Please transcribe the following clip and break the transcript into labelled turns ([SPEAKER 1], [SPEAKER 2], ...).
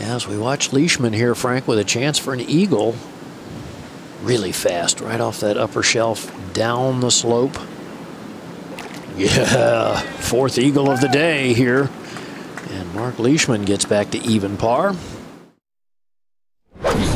[SPEAKER 1] As we watch Leishman here, Frank, with a chance for an eagle. Really fast, right off that upper shelf, down the slope. Yeah, fourth eagle of the day here. And Marc Leishman gets back to even par.